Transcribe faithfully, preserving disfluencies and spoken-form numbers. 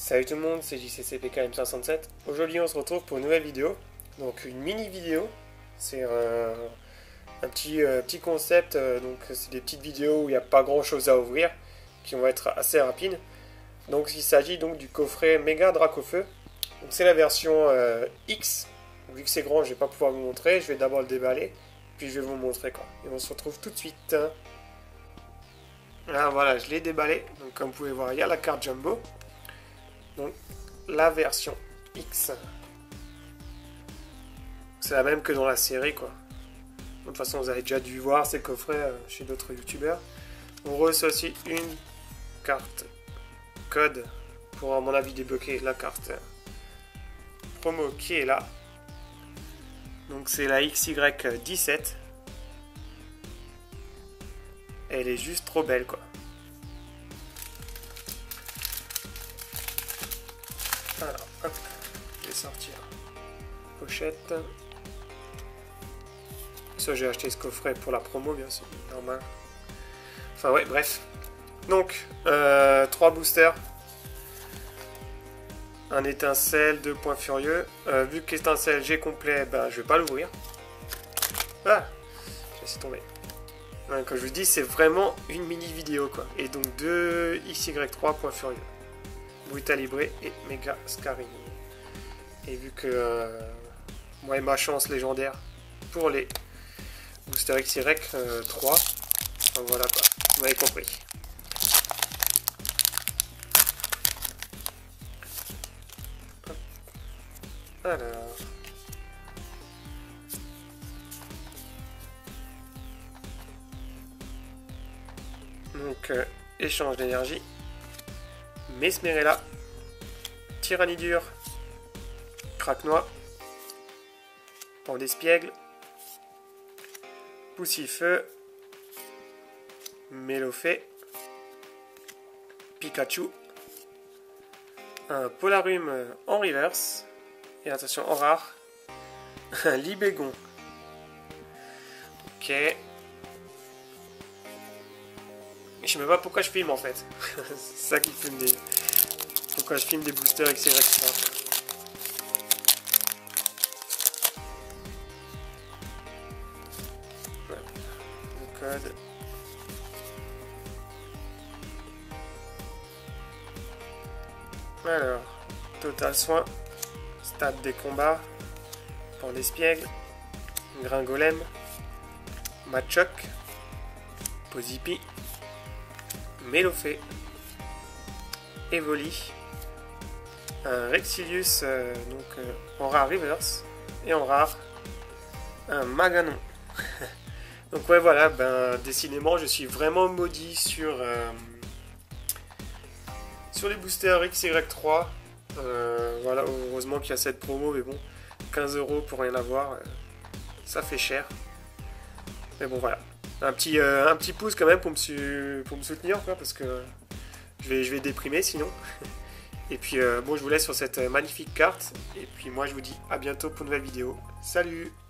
Salut tout le monde, c'est J C C P K M soixante-sept. Aujourd'hui on se retrouve pour une nouvelle vidéo. Donc une mini vidéo. C'est un, un petit, euh, petit concept. euh, donc c'est des petites vidéos où il n'y a pas grand chose à ouvrir, qui vont être assez rapides. Donc il s'agit donc du coffret Méga Dracofeu. Donc c'est la version euh, X. Vu que c'est grand, je vais pas pouvoir vous montrer. Je vais d'abord le déballer, puis je vais vous montrer quoi. Et on se retrouve tout de suite. Ah voilà, je l'ai déballé. Donc comme vous pouvez voir, il y a la carte Jumbo. Donc la version X, c'est la même que dans la série quoi. De toute façon vous avez déjà dû voir ces coffrets euh, chez d'autres youtubeurs. On reçoit aussi une carte code pour à mon avis débloquer la carte promo qui est là. Donc c'est la X Y dix-sept. Elle est juste trop belle quoi. Alors, hop, je vais sortir pochette. Ça, j'ai acheté ce coffret pour la promo, bien sûr, normal. Enfin, ouais, bref. Donc, euh, trois boosters. Un étincelle, deux points furieux. Euh, vu que l'étincelle, j'ai complet, bah, je vais pas l'ouvrir. Ah, je laisse tomber. Ouais, comme je vous dis, c'est vraiment une mini vidéo, quoi. Et donc, deux X Y trois points furieux. Brutalibré et Méga Scarini. Et vu que euh, moi et ma chance légendaire pour les boosters X Y trois, enfin, voilà quoi, vous m'avez compris. Hop. Alors, donc euh, échange d'énergie. Mesmerella, Tyrannidure, Craquenois, Pandespiègle, Poussifeu, Mélofée, Pikachu, un Polarum en reverse, et attention en rare, un Libégon. Ok. Je sais même pas pourquoi je filme en fait. C'est ça qui filme des... Pourquoi je filme des boosters X Y trois. Voilà. Le code. Alors, total soin, stade des combats, Pandespiègle, Gringolem, Machoc, Pozipi, Mélofée, Evoli, un Rexilius euh, donc euh, en rare reverse et en rare un Maganon. Donc ouais voilà, ben décidément je suis vraiment maudit sur euh, sur les boosters X Y trois. Euh, voilà, heureusement qu'il y a cette promo, mais bon, quinze euros pour rien avoir, euh, ça fait cher. Mais bon voilà. Un petit, euh, un petit pouce quand même pour me, pour me soutenir quoi, parce que je vais, je vais déprimer sinon. Et puis euh, bon, je vous laisse sur cette magnifique carte. Et puis moi je vous dis à bientôt pour une nouvelle vidéo. Salut!